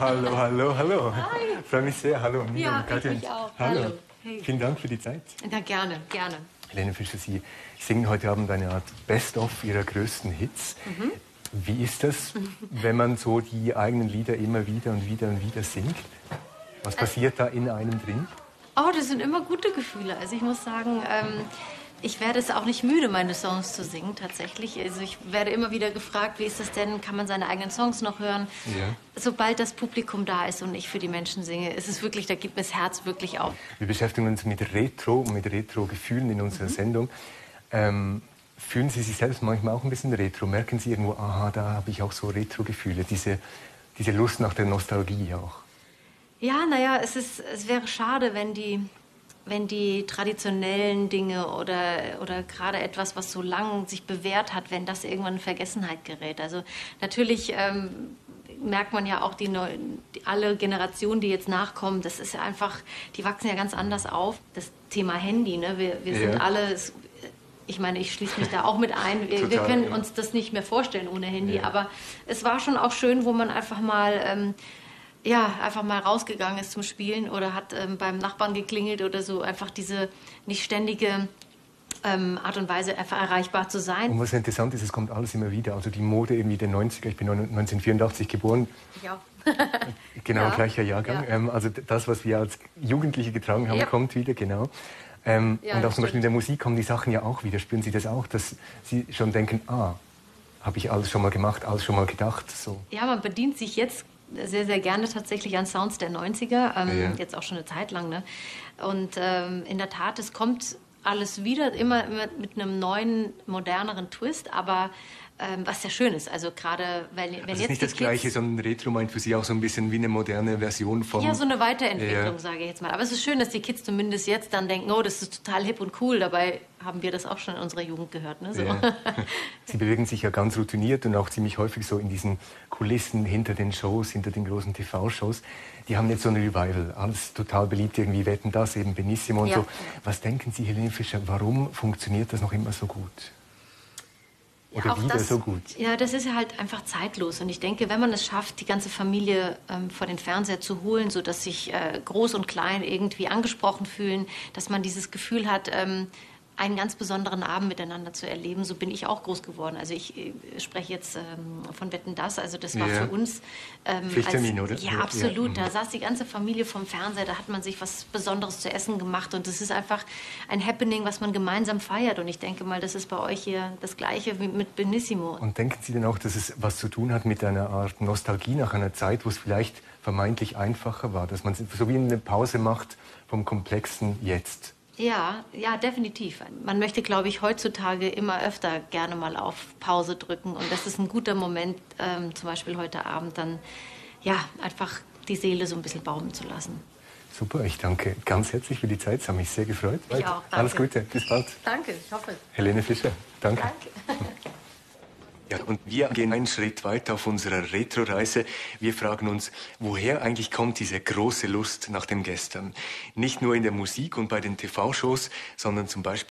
Hallo, hallo, hallo. Hi. Freue mich sehr. Hallo, Nina Ja, und Katja. ich mich auch. Hallo. Hallo. Hey. Vielen Dank für die Zeit. Na, gerne, gerne. Helene Fischer, Sie singen heute Abend eine Art Best-of Ihrer größten Hits. Wie ist das, wenn man so die eigenen Lieder immer wieder und wieder und wieder singt? Was passiert da in einem drin? Oh, das sind immer gute Gefühle. Also ich muss sagen, ich werde es auch nicht müde, meine Songs zu singen, tatsächlich. Also ich werde immer wieder gefragt, wie ist das denn, kann man seine eigenen Songs noch hören? Ja. Sobald das Publikum da ist und ich für die Menschen singe, ist es wirklich, da gibt mir das Herz wirklich auf. Wir beschäftigen uns mit Retro und mit Retro-Gefühlen in unserer Sendung. Fühlen Sie sich selbst manchmal auch ein bisschen retro? Merken Sie irgendwo, aha, da habe ich auch so Retro-Gefühle, diese Lust nach der Nostalgie auch? Ja, naja, es wäre schade, wenn die traditionellen Dinge oder gerade etwas, was so lang sich bewährt hat, wenn das irgendwann in Vergessenheit gerät. Also natürlich merkt man ja auch, alle Generationen, die jetzt nachkommen, das ist ja einfach, die wachsen ja ganz anders auf. Das Thema Handy, ne? Wir sind alle, ich meine, ich schließe mich da auch mit ein. Wir können uns das nicht mehr vorstellen ohne Handy, aber es war schon auch schön, wo man einfach mal einfach mal rausgegangen ist zum Spielen oder hat beim Nachbarn geklingelt oder so. Einfach diese nicht ständige Art und Weise, einfach erreichbar zu sein. Und was interessant ist, es kommt alles immer wieder. Also die Mode irgendwie der 90er, ich bin 1984 geboren. Ich auch. Genau, gleicher Jahrgang. Ja. Also das, was wir als Jugendliche getragen haben, kommt wieder, genau. Und auch zum Beispiel in der Musik kommen die Sachen ja auch wieder. Spüren Sie das auch, dass Sie schon denken, habe ich alles schon mal gemacht, alles schon mal gedacht? So. Ja, man bedient sich jetzt sehr, sehr gerne tatsächlich an Sounds der 90er, jetzt auch schon eine Zeit lang. Ne? Und in der Tat, es kommt alles wieder, immer mit einem neuen, moderneren Twist, aber was sehr schön ist. Also gerade, wenn Das ist jetzt nicht das Gleiche, sondern Retro meint für Sie auch so ein bisschen wie eine moderne Version von... Ja, so eine Weiterentwicklung, sage ich jetzt mal. Aber es ist schön, dass die Kids zumindest jetzt dann denken, oh, das ist total hip und cool. Dabei haben wir das auch schon in unserer Jugend gehört. Ne? So. Ja. Sie bewegen sich ja ganz routiniert und auch ziemlich häufig so in diesen Kulissen hinter den Shows, hinter den großen TV-Shows. Die haben jetzt so ein Revival. Alles total beliebt, irgendwie Wetten, das, eben Benissimo und so. Was denken Sie, Helene Fischer, warum funktioniert das noch immer so gut? Oder wieder so gut? Ja, das ist ja halt einfach zeitlos. Und ich denke, wenn man es schafft, die ganze Familie vor den Fernseher zu holen, sodass sich groß und klein irgendwie angesprochen fühlen, dass man dieses Gefühl hat, einen ganz besonderen Abend miteinander zu erleben. So bin ich auch groß geworden. Also ich spreche jetzt von Wetten, das. Also das war für uns... Pflichttermin, oder? Ja, absolut. Da saß die ganze Familie vom Fernseher, da hat man sich was Besonderes zu essen gemacht. Und das ist einfach ein Happening, was man gemeinsam feiert. Und ich denke mal, das ist bei euch hier das Gleiche wie mit Benissimo. Und denken Sie denn auch, dass es was zu tun hat mit einer Art Nostalgie nach einer Zeit, wo es vielleicht vermeintlich einfacher war? Dass man so wie eine Pause macht vom komplexen Jetzt? Ja, definitiv. Man möchte, glaube ich, heutzutage immer öfter gerne mal auf Pause drücken. Und das ist ein guter Moment, zum Beispiel heute Abend, dann einfach die Seele so ein bisschen baumeln zu lassen. Super, ich danke ganz herzlich für die Zeit. Es hat mich sehr gefreut. Ich auch, danke. Alles Gute, bis bald. Danke, ich hoffe. Helene Fischer, danke. Danke. Ja, und wir gehen einen Schritt weiter auf unserer Retro-Reise. Wir fragen uns, woher eigentlich kommt diese große Lust nach dem Gestern? Nicht nur in der Musik und bei den TV-Shows, sondern zum Beispiel